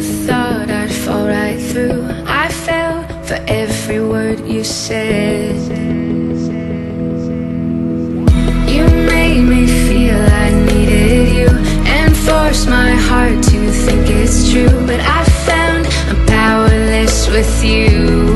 thought I'd fall right through. I fell for every word you said. You made me feel I needed you and forced my heart to think it's true. But I found I'm powerless with you.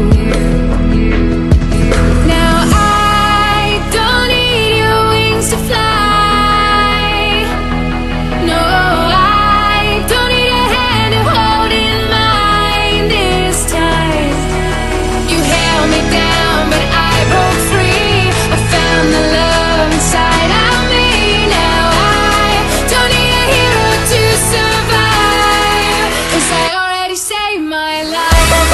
Now I don't need your wings to fly. No, I don't need a hand to hold in mine this time. You held me down, but I broke free. I found the love inside of me. Now I don't need a hero to survive, 'cause I already saved my life.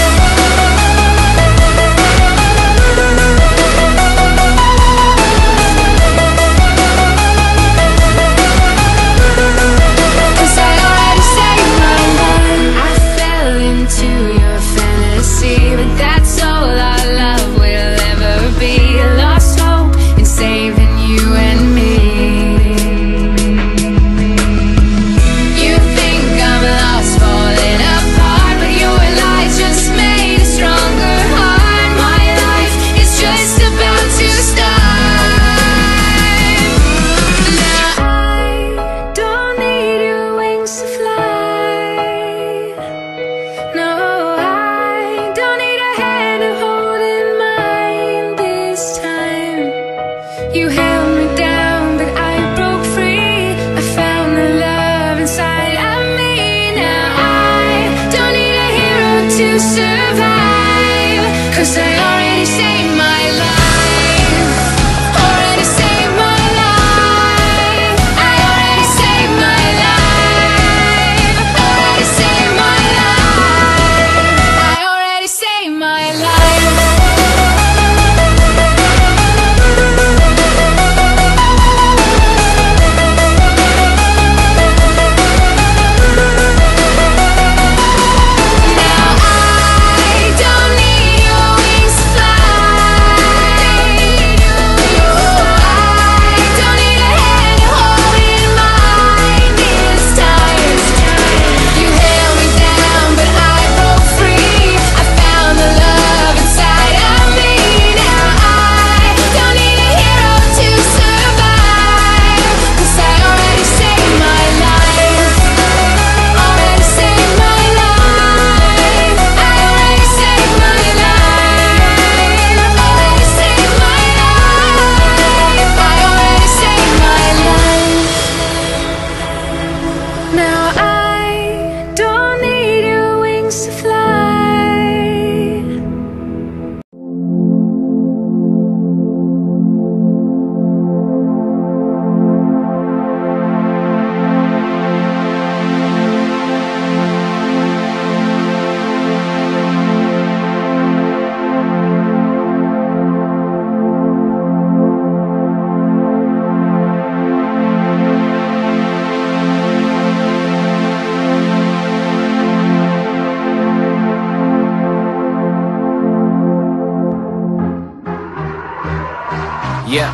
You held me down, but I broke free. I found the love inside of me. Now I don't need a hero to survive, 'cause I already saved my life. Already saved my life. I already saved my life. Already saved my life. I already saved my life. Yeah.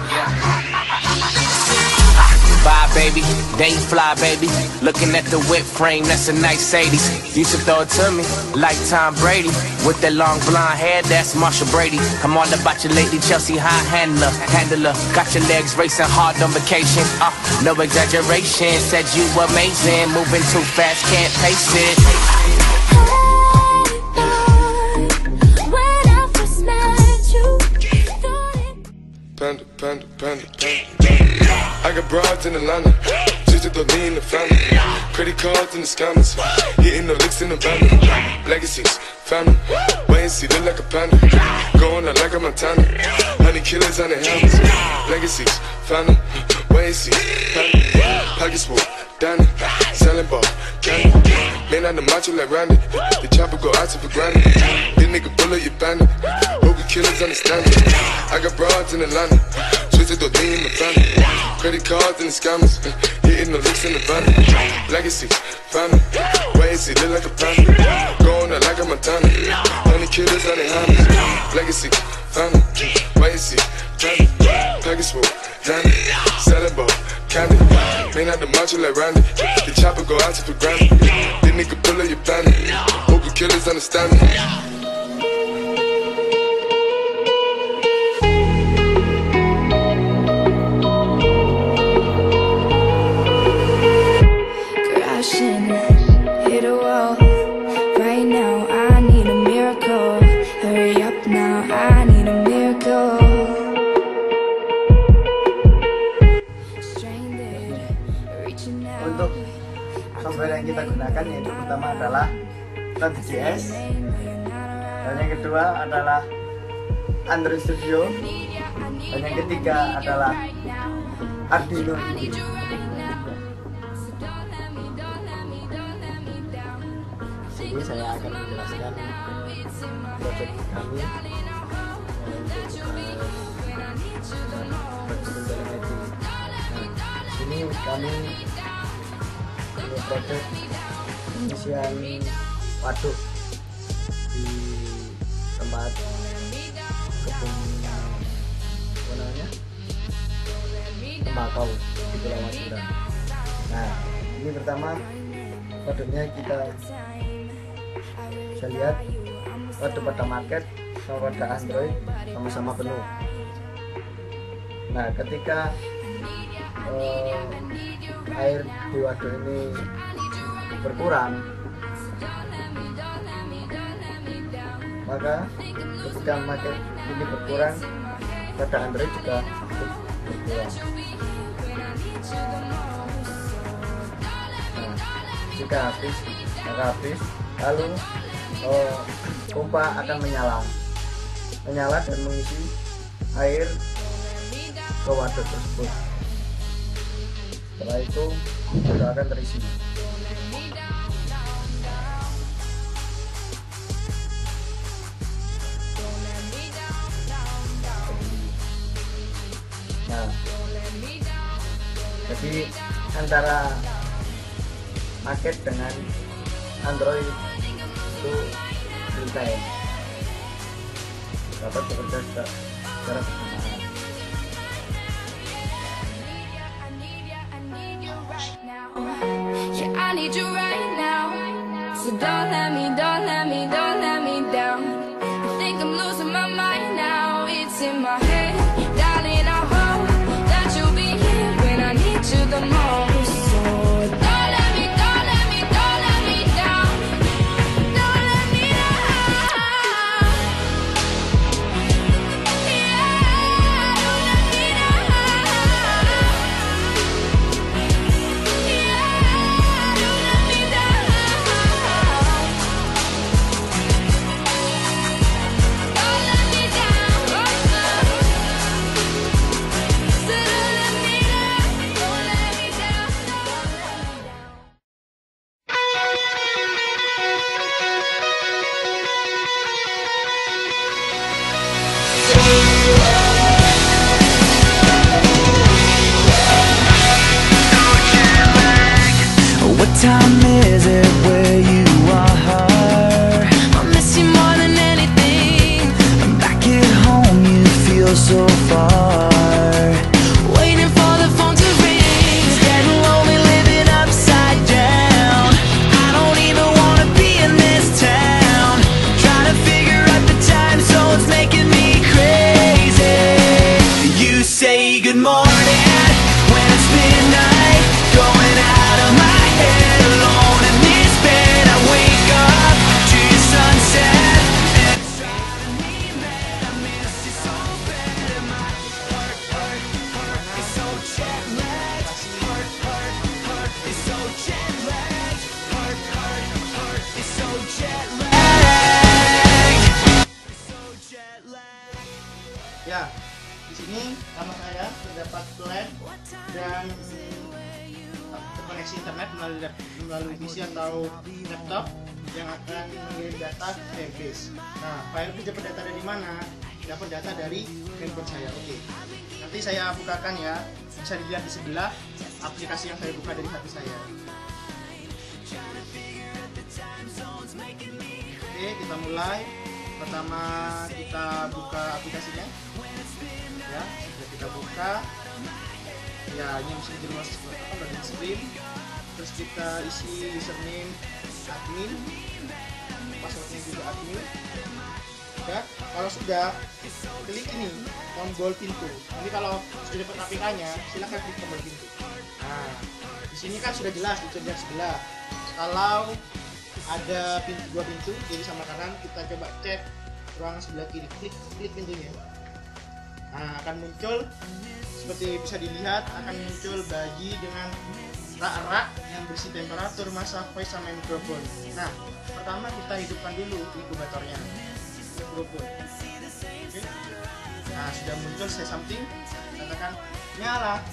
Bye, baby. Day fly, baby. Looking at the whip frame, that's a nice 80s. You should throw it to me, like Tom Brady. With that long blonde hair, that's Marsha Brady. I'm all about your lady, Chelsea high handler. Got your legs racing hard on vacation. No exaggeration, said you amazing. Moving too fast, can't pace it. Panda, panda, panda, panda. I got broads in Atlanta, just to lean in the family. Credit cards in the scammers, hitting the licks in the van. Legacies, family, wait and see, look like a panda. Going out like a Montana, honey killers on the helmets. Legacies, family, wait and see, family. Pockets full, Danny, selling ball, candy. Man on the macho like Randy, the chopper go out to for granted. This nigga bullet, you bandit. Killers understand it. I got broads in Atlanta, twisted the lean in the family. Credit cards and the scammers, hitting the licks in the van. Legacy, family, wait and see, look like a panda. Going out like a Montana, honey killers on the helmets. Legacy, family, wait and see, family. Package full, Danny, selling ball, candy. Man out the macho like Randy, the chopper go out to for granted. a nigga pull up your family. Hope you killers understand me. Crashing, hit a wall. Right now, I need a miracle. Hurry up now, I need a miracle. Stranded, reaching out. Untuk software yang kita gunakan yaitu pertama adalah PPNS, dan yang kedua adalah Android Studio, dan yang ketiga adalah Arduino IDE. Di sini saya akan menjelaskan proyek kami Practicum Telemetry. Nah, sini kami proyek pengisian waduk di tempat kebun apa namanya, tembakau di Pulau Madura. Nah, ini pertama waduknya kita bisa lihat waduk pada market sama pada Android sama-sama penuh. Nah, ketika air di waduk ini berkurang, maka ketika market ini berkurang, pada Android juga berkurang. Nah, jika habis, maka habis, lalu pompa akan menyala dan mengisi air ke waduk tersebut. Setelah itu sudah akan terisi. Nah, jadi antara market dengan Android itu bintang dapat bekerja secara bersamaan. Yeah, I need you right now. So don't let me down. I think I'm losing my mind now. It's in my head, darling. I hope that you'll be here when I need you the most. So don't let me down. Don't let me down. Yeah, don't let me down. What time is it where you are? I miss you more than anything. Back at home you feel so far. Waiting for the phone to ring. It's getting lonely living upside down. I don't even wanna be in this town. Trying to figure out the time zones making me crazy. You say good morning when it's midnight, going out of my head alone in this bed. I wake up to your sunset and it's driving me mad. I miss you so bad and my heart is so jet lagged. Heart is so jet lagged. Heart is so jet lagged. So jet lagged. Ya, di sini sama saya terdapat plan dan terkoneksi internet melalui PC atau laptop yang akan mengirim data ke database. Nah, file itu dapat data dari mana? Dapat data dari handphone saya. Oke. Nanti saya bukakan ya. Bisa dilihat di sebelah aplikasi yang saya buka dari HP saya. Oke, kita mulai. Pertama kita buka aplikasinya. Ya, sudah kita buka. Ya, ini mesti jelas seperti apa, loading screen. Terus kita isi username, admin, passwordnya juga admin. Udah, kalau sudah klik ini tombol pintu. Nanti kalau sudah dapat APK-nya, silakan klik tombol pintu. Nah, di sini kan sudah jelas di bagian sebelah. Kalau ada dua pintu, kiri sama kanan, kita coba cek ruangan sebelah kiri. Klik pintunya. Nah, akan muncul seperti bisa dilihat, akan muncul bayi dengan rak-rak yang berisi temperatur, massa, voice, sama mikrofon. Nah, pertama kita hidupkan dulu inkubatornya. Mikrofon. Oke. Nah, sudah muncul say something, katakan nyala.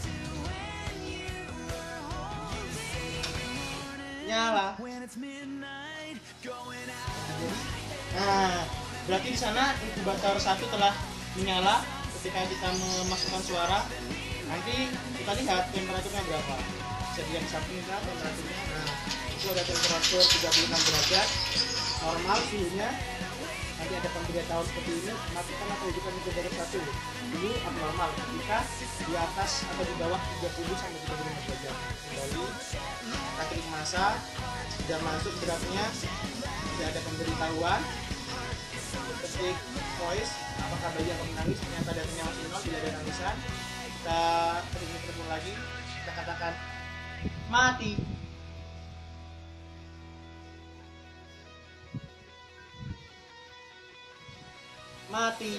Nyala. Nah, berarti di sana inkubator 1 telah menyala. Ketika kita memasukkan suara, nanti kita lihat temperaturnya berapa. Bisa dilihat di samping kan temperaturnya. Nah, itu ada temperatur 36 derajat normal suhunya. Nanti ada pemberitahuan seperti ini, matikan atau hidupkan inkubator 1 dulu abnormal ketika di atas atau di bawah 30 sampai 35 derajat. Kembali kita klik massa, sudah masuk draftnya, sudah ada pemberitahuan. Ketik voice, apakah bayi akan menangis, ternyata datanya masih 0, tidak ada tangisan. Kita ketik mikrofon lagi, kita katakan mati. Mati.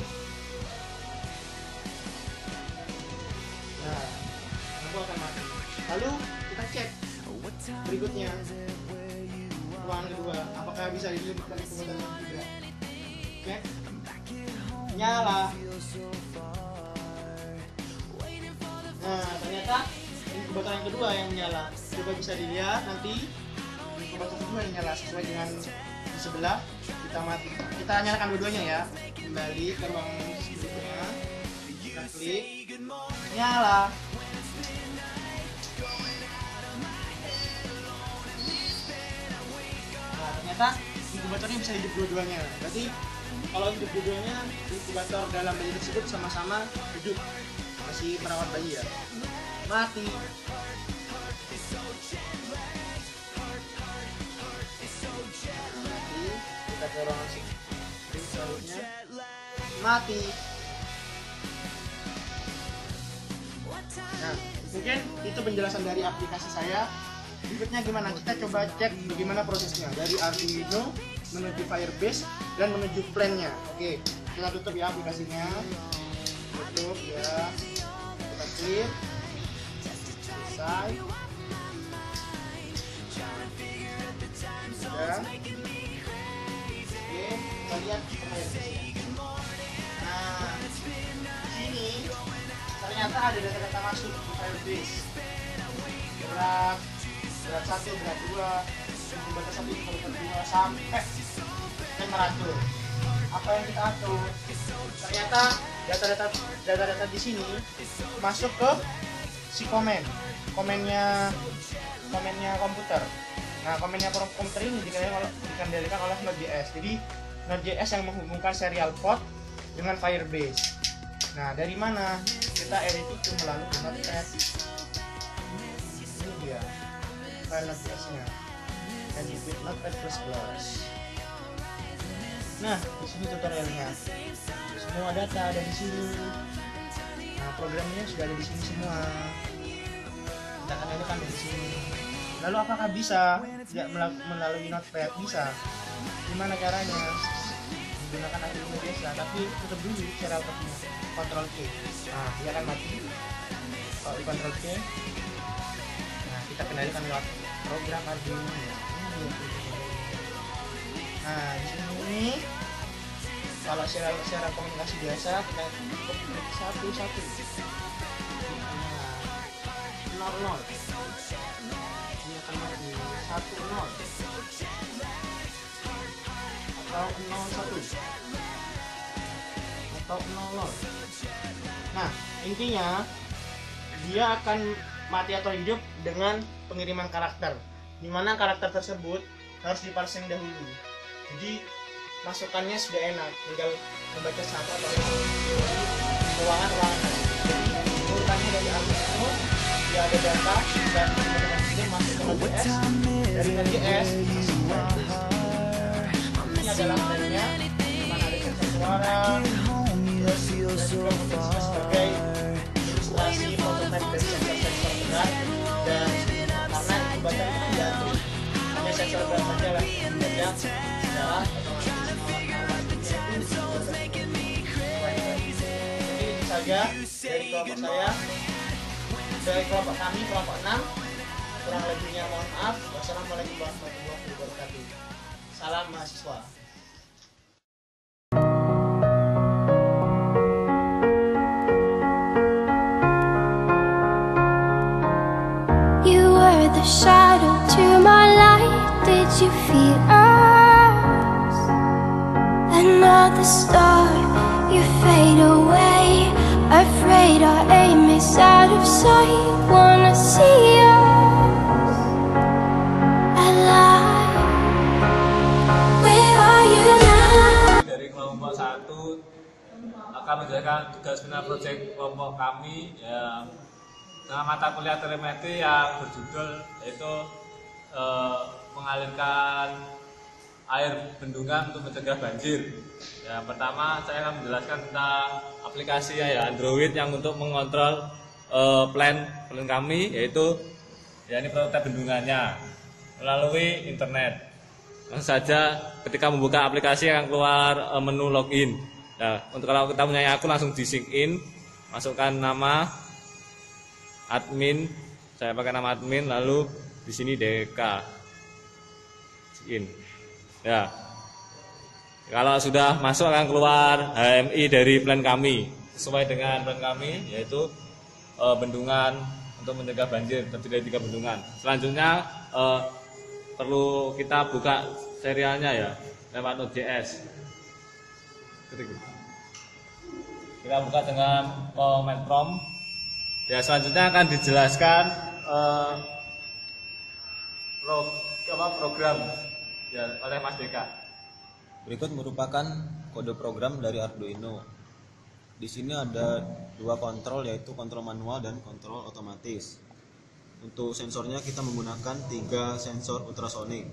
Nah, aku akan mati. Lalu kita cek berikutnya ruangan kedua, apakah bisa dihidupkan inkubator yang tidak. Oke, nyala. Nah, ternyata inkubator yang kedua yang menyala. Coba bisa dilihat nanti inkubator kedua yang nyala sesuai dengan di sebelah. Kita mati. Kita nyalakan dua-duanya ya. Kembali ke ruang berikutnya. Kita klik. Nyala. Nah, ternyata inkubatornya bisa hidup dua-duanya. Berarti kalau hidup dua-duanya, inkubator dalam bayi tersebut sama-sama hidup. Masih merawat bayi ya. Mati. Kita ke ruangan selanjutnya. Mati. Nah, mungkin itu penjelasan dari aplikasi saya. Berikutnya gimana? Kita coba cek bagaimana prosesnya dari Arduino menuju Firebase dan menuju plan-nya. Oke, kita tutup ya aplikasinya. Tutup ya. Kita klik. Selesai. Sudah. Oke, kita lihat Firebase. Nah, sini ternyata ada data-data masuk di Firebase. Berat 1, berat 2, inkubator 1, inkubator 2 sampai temperatur. Apa yang kita atur? Ternyata data-data di sini masuk ke si komennya komputer. Nah, komennya komputer ini dikendalikan oleh Node.js. Jadi Node.js yang menghubungkan serial port dengan Firebase. Nah, dari mana kita edit itu melalui Notepad. Ini dia file Node.js-nya. Edit with Notepad++. Nah, di sini tutorialnya. Semua data ada di sini. Nah, programnya sudah ada di sini semua. Kita akan editkan di sini. Lalu apakah bisa tidak melalui Notepad? Bisa. Gimana caranya? Menggunakan Arduino biasa, tapi tutup dulu cara outputnya. Ctrl K. Nah, dia akan mati. Kalau di Ctrl K, nah kita kendalikan lewat program Arduino. Nah, di sini kalau secara komunikasi biasa kita klik 1 nah, 0 ini akan mati 1 0 atau 0 1 atau 0 0. Nah, intinya dia akan mati atau hidup dengan pengiriman karakter, dimana karakter tersebut harus diparsing dahulu. Jadi masukannya sudah enak, tinggal membaca satu atau ruangan. Jadi urutannya dari Arduino, dia ada data dan kemudian masuk ke Node.js, dari Node.js masuk ke dalam plannya mana ada sensor suara, terus juga memfungsikan sebagai ilustrasi prototipe dari sensor-sensor berat. Dan karena inkubator itu diganti hanya sensor berat saja lah yang secara otomatis jadi itu saja dari kelompok saya, dari kelompok kami, kelompok 6. Kurang lebihnya mohon maaf. Wassalamualaikum warahmatullahi wabarakatuh. Salam mahasiswa. You were the shadow to my light. Did you feel us? Another star, you fade away. Afraid our aim is out of sight. Wanna see us alive. Where are you now? Dari kelompok 1 akan menjalankan tugas final proyek kelompok kami yang dengan mata kuliah telemetri yang berjudul yaitu mengalirkan air bendungan untuk mencegah banjir. Yang pertama saya akan menjelaskan tentang aplikasinya ya, Android yang untuk mengontrol plan kami, yaitu ya ini prototipe bendungannya melalui internet. Langsung saja ketika membuka aplikasi akan keluar menu login. Nah, untuk kalau kita punya akun langsung di sign in, masukkan nama admin, saya pakai nama admin, lalu di sini DK in. Ya, kalau sudah masuk akan keluar HMI dari plan kami sesuai dengan plan kami, yaitu bendungan untuk mencegah banjir, terdiri dari 3 bendungan. Selanjutnya perlu kita buka serialnya ya lewat Node.js. Kita buka dengan command prompt. Ya, selanjutnya akan dijelaskan program ya oleh Mas Deka. Berikut merupakan kode program dari Arduino. Di sini ada 2 kontrol, yaitu kontrol manual dan kontrol otomatis. Untuk sensornya kita menggunakan 3 sensor ultrasonik.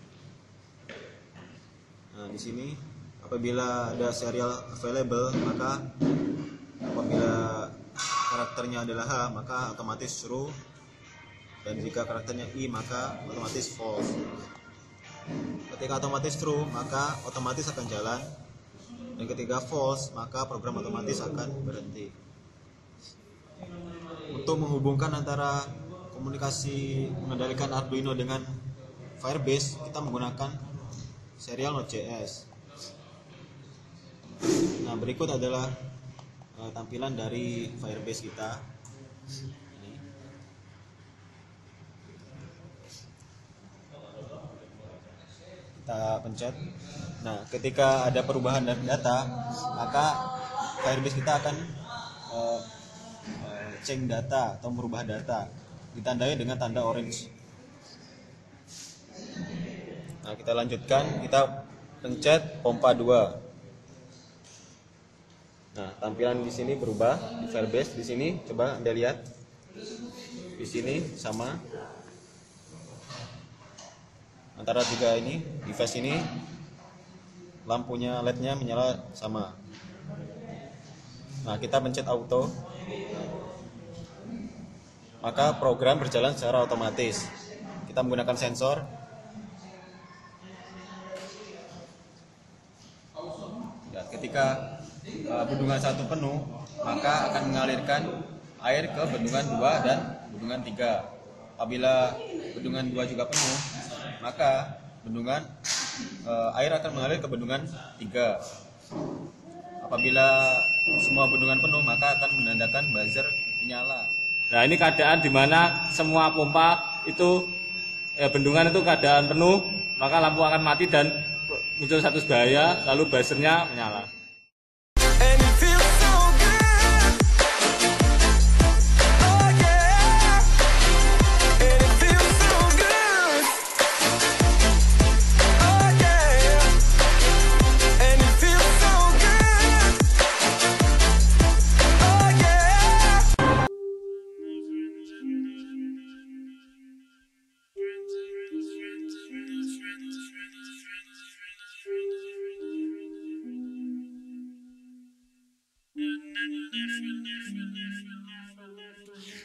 Nah, di sini apabila ada serial available, maka apabila karakternya adalah H, maka otomatis true, dan jika karakternya I, maka otomatis false. Ketika otomatis true, maka otomatis akan jalan, dan ketika false, maka program otomatis akan berhenti. Untuk menghubungkan antara komunikasi mengendalikan Arduino dengan Firebase, kita menggunakan serial Node.js. Nah, berikut adalah tampilan dari Firebase kita. Kita pencet. Nah, ketika ada perubahan dari data, maka Firebase kita akan change data atau merubah data, ditandai dengan tanda orange. Nah, kita lanjutkan, kita pencet pompa 2. Nah, tampilan di sini berubah di Firebase. Di sini coba Anda lihat. Di sini sama. Antara 3 ini, device ini lampunya LED-nya menyala sama. Nah, kita pencet auto. Maka program berjalan secara otomatis. Kita menggunakan sensor. Ya, ketika bendungan 1 penuh, maka akan mengalirkan air ke bendungan 2 dan bendungan 3. Apabila bendungan 2 juga penuh, maka bendungan air akan mengalir ke bendungan 3. Apabila semua bendungan penuh, maka akan menandakan buzzer menyala. Nah, ini keadaan di mana semua pompa itu bendungan itu keadaan penuh, maka lampu akan mati dan muncul status bahaya, lalu buzzernya menyala.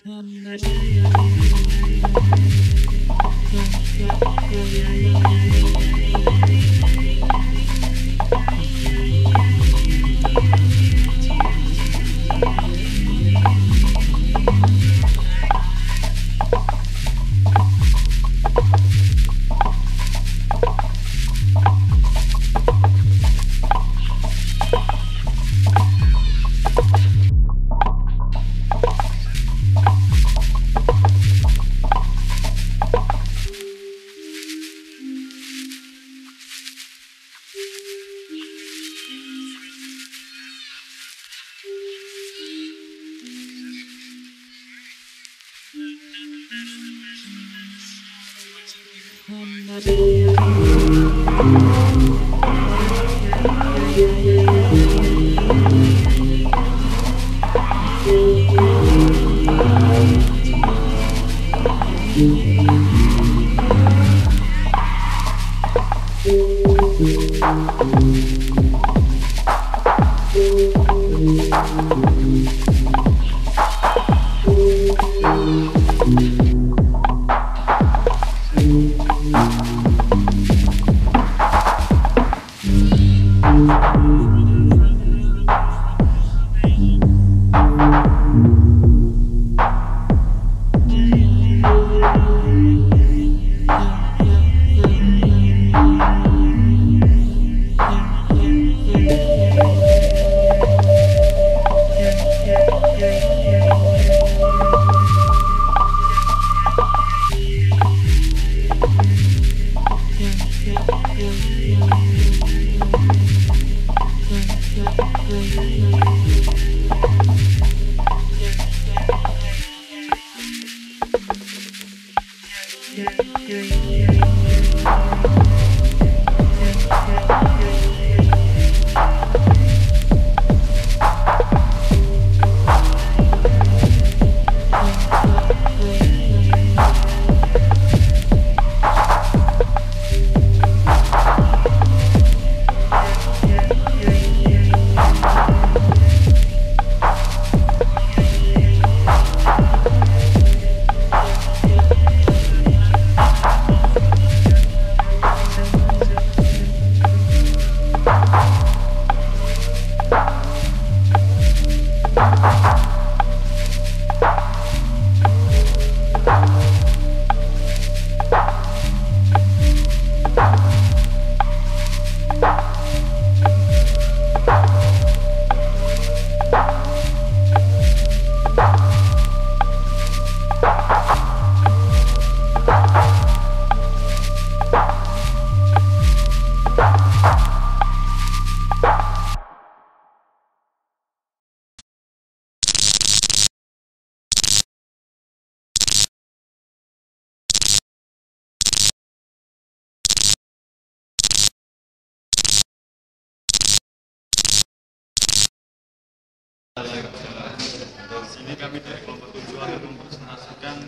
Di sini kami dari kelompok 7 akan mempresentasikan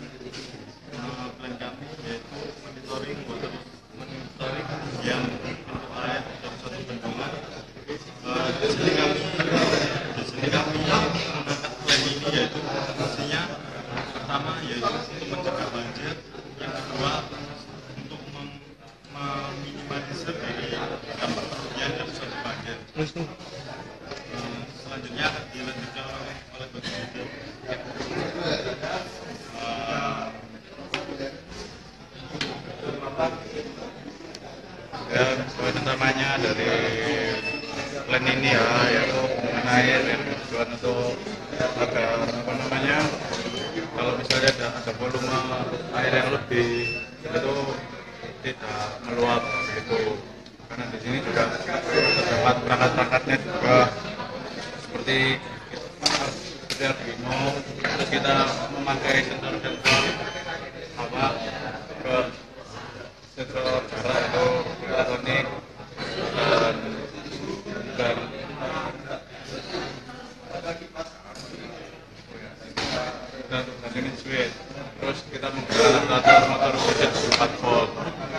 plan kami, yaitu monitoring ketinggian pintu air dari suatu bendungan. Di sini kami mengangkat plan ini, yaitu fungsinya pertama yaitu untuk mencegah banjir, yang kedua untuk meminimalisir dari dampak kerugian dari suatu banjir. Selanjutnya akan dilanjutkan oleh bagian video. Dan poin utamanya dari plan ini ya, yaitu mengenai tujuan untuk agar kalau misalnya ada volume air yang lebih itu tidak meluap gitu. Karena di sini juga terdapat perangkat-perangkatnya juga seperti Arduino, terus kita memakai sensor-sensor ke sensor jarak itu elektronik dan ini switch. Terus kita menggunakan motor mesin 4 volt.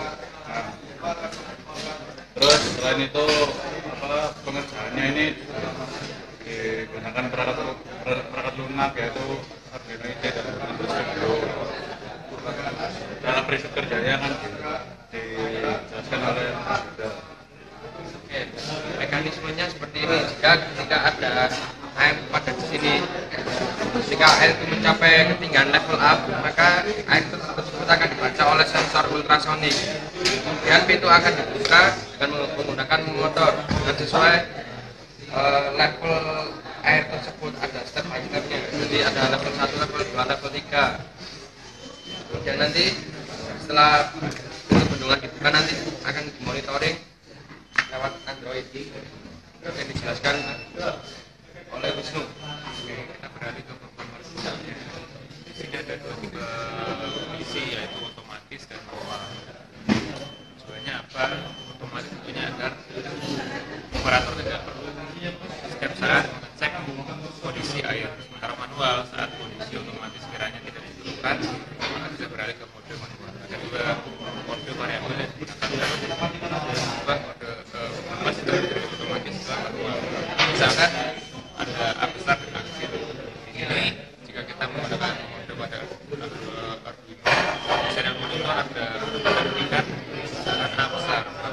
Terus selain itu pengerjaannya ini digunakan perangkat lunak, yaitu Arduino IDE dan sebelum dalam riset kerjanya kan dijelaskan oleh sudah. Oke, mekanismenya seperti ini. Jika ada air pada di sini, jika air itu mencapai ketinggian level up, maka air tersebut akan dibaca oleh sensor ultrasonik. Kemudian pintu akan dibuka dengan menggunakan motor dan sesuai level air tersebut, ada step by stepnya. Jadi ada level 1, level 2, level 3. Kemudian nanti setelah pintu bendungan dibuka, nanti akan dimonitoring lewat Android. Yang dijelaskan oleh Wisnu. Kita beralih ke performance-nya. Di sini ada 2 tipe kondisi, yaitu otomatis dan manual. Tujuannya apa? Otomatis tentunya agar operator tidak perlu setiap saat mengecek kondisi air. Sementara manual, saat kondisi otomatis kiranya tidak diperlukan, maka bisa beralih ke mode manual. Ada 2 mode variabel yang digunakan, masih dari otomatis ke manual. Misalkan ada A besar dan A kecil. Ini jika kita menggunakan mode pada Arduino, misalnya monitor ada menunjukkan A besar, maka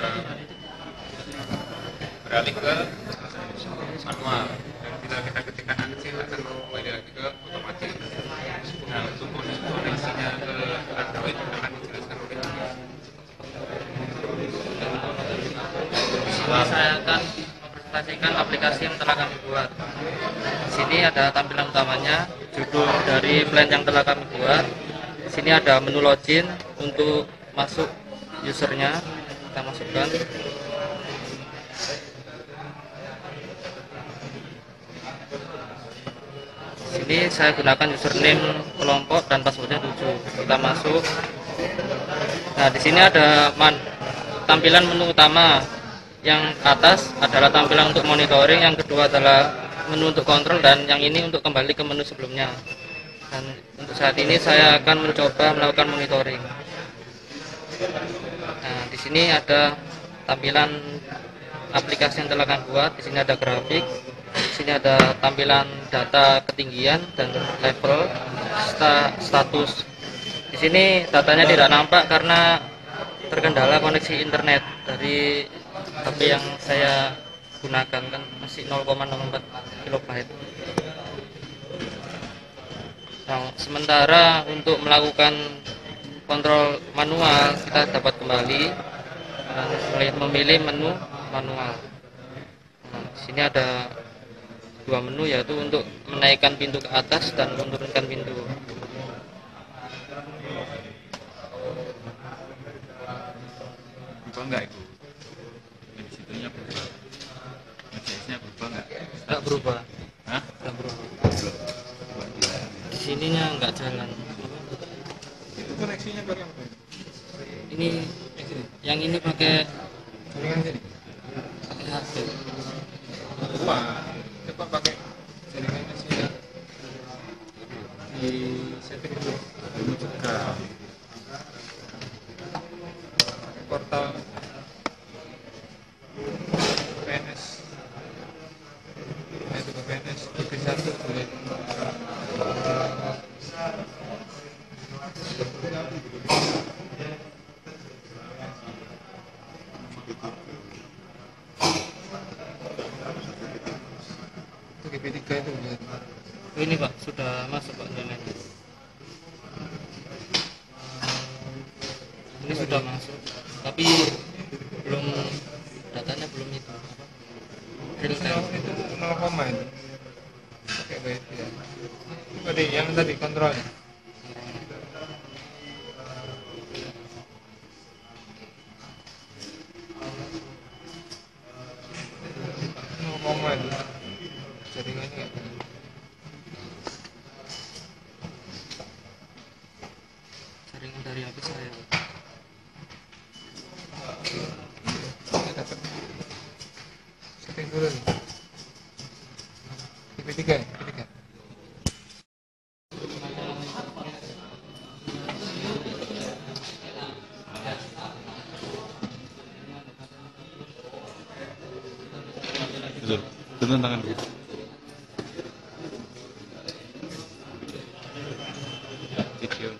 beralih ke manual. Dan bila kita ketikkan A kecil, akan kembali lagi ke otomatis. Nah, untuk koneksinya ke Android akan dijelaskan oleh Saya akan mempresentasikan aplikasi yang telah kami buat. Di sini ada tampilan utamanya, judul dari plan yang telah kami buat. Di sini ada menu login untuk masuk usernya, kita masukkan. Di sini saya gunakan username kelompok dan passwordnya 7. Kita masuk. Nah, di sini ada tampilan menu utama. Yang atas adalah tampilan untuk monitoring, yang kedua adalah menu untuk kontrol, dan yang ini untuk kembali ke menu sebelumnya. Dan untuk saat ini saya akan mencoba melakukan monitoring. Nah, di sini ada tampilan aplikasi yang telah kami buat. Di sini ada grafik, di sini ada tampilan data ketinggian dan level, status. Di sini datanya tidak nampak karena terkendala koneksi internet dari HP yang saya gunakan, kan masih 0,04 kilobyte. Nah, sementara untuk melakukan kontrol manual, kita dapat kembali dan memilih menu manual. Nah, di sini ada 2 menu, yaitu untuk menaikkan pintu ke atas dan menurunkan pintu. berubah nggak itu? Di situnya berubah, nge-CS-nya berubah nggak? Nggak berubah. Hah? Nggak berubah. Coba di- Di sininya nggak jalan. Itu koneksinya pakai apa? Ini yang ini pakai Jaringan sini. HP. Coba pakai jaringannya sini. Di setting dulu. ini juga Portal PPNS. Itu PPNS TV1 boleh. Itu GP3 itu boleh. Ini Pak, sudah masuk Pak nilainya. Ini sudah masuk, tapi belum, datanya belum itu. Real time. Itu 0, itu. Pakai WiFi ya. Itu tadi yang tadi kontrolnya. Itu jaringannya kayak gini. Jaringan dari HP saya. Ini dapat setting dulu nih. IP3 ya, IP3. betul, turun tangan dulu. stasiun.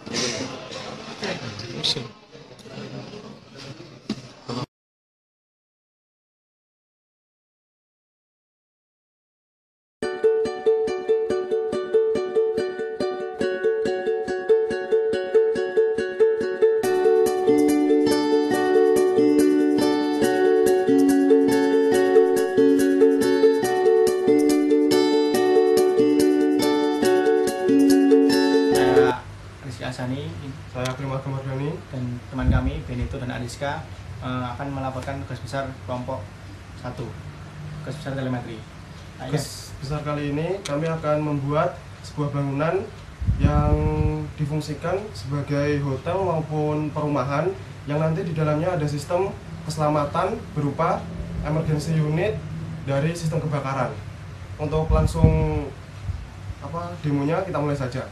Saya Akrim Mardani dan teman kami Benito dan Ariska akan melaporkan tugas besar kelompok 1, tugas besar telemetri. Tugas besar kali ini kami akan membuat sebuah bangunan yang difungsikan sebagai hotel maupun perumahan yang nanti di dalamnya ada sistem keselamatan berupa emergency unit dari sistem kebakaran. Untuk langsung demonya kita mulai saja.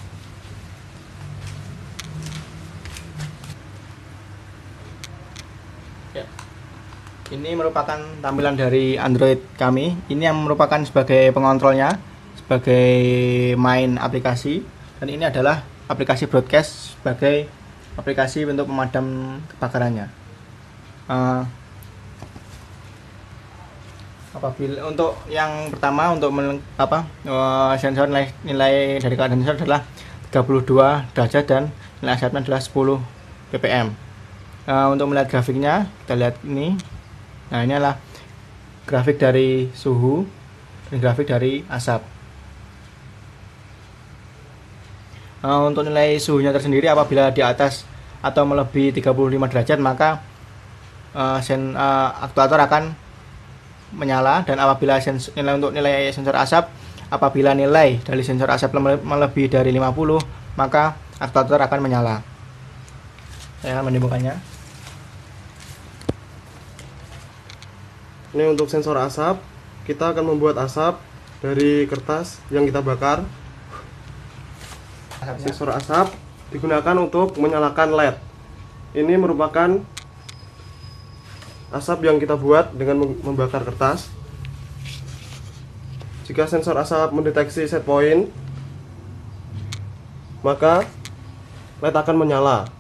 Ini merupakan tampilan dari Android kami. Ini yang merupakan sebagai pengontrolnya, sebagai main aplikasi. Dan ini adalah aplikasi broadcast sebagai aplikasi untuk pemadam kebakarannya. Apabila untuk yang pertama untuk sensor nilai dari keadaan sensor adalah 32 derajat dan nilai asapnya adalah 10 ppm. Untuk melihat grafiknya kita lihat ini. Nah, ini adalah grafik dari suhu dan grafik dari asap. Untuk nilai suhunya tersendiri apabila di atas atau melebihi 35 derajat maka aktuator akan menyala, dan apabila untuk nilai sensor asap, apabila nilai dari sensor asap melebihi dari 50 maka aktuator akan menyala. Saya akan mendemokanya. Ini untuk sensor asap, kita akan membuat asap dari kertas yang kita bakar. Sensor asap digunakan untuk menyalakan LED. Ini merupakan asap yang kita buat dengan membakar kertas. Jika sensor asap mendeteksi set point, maka LED akan menyala.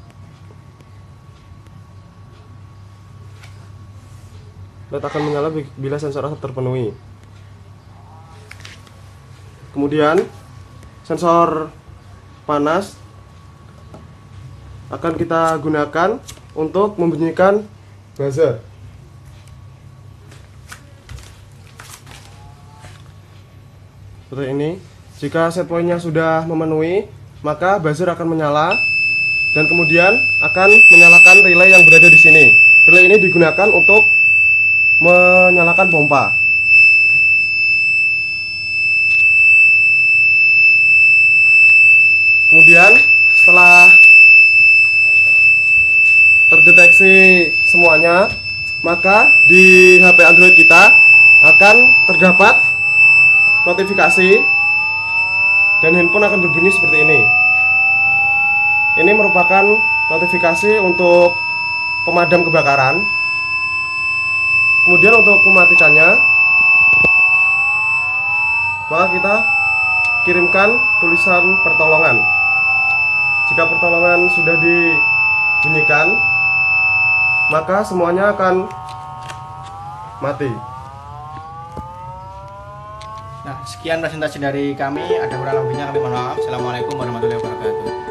LED akan menyala bila sensor asap terpenuhi. Kemudian sensor panas akan kita gunakan untuk membunyikan buzzer. Seperti ini. Jika set point-nya sudah memenuhi, maka buzzer akan menyala dan kemudian akan menyalakan relay yang berada di sini. Relay ini digunakan untuk menyalakan pompa. Kemudian setelah terdeteksi semuanya, maka di HP Android kita akan terdapat notifikasi dan handphone akan berbunyi seperti ini. Ini merupakan notifikasi untuk pemadam kebakaran. Kemudian untuk mematikannya, maka kita kirimkan tulisan pertolongan. Jika pertolongan sudah dibunyikan, maka semuanya akan mati. Nah, sekian presentasi dari kami. Ada kurang lebihnya kami mohon maaf. Assalamualaikum warahmatullahi wabarakatuh.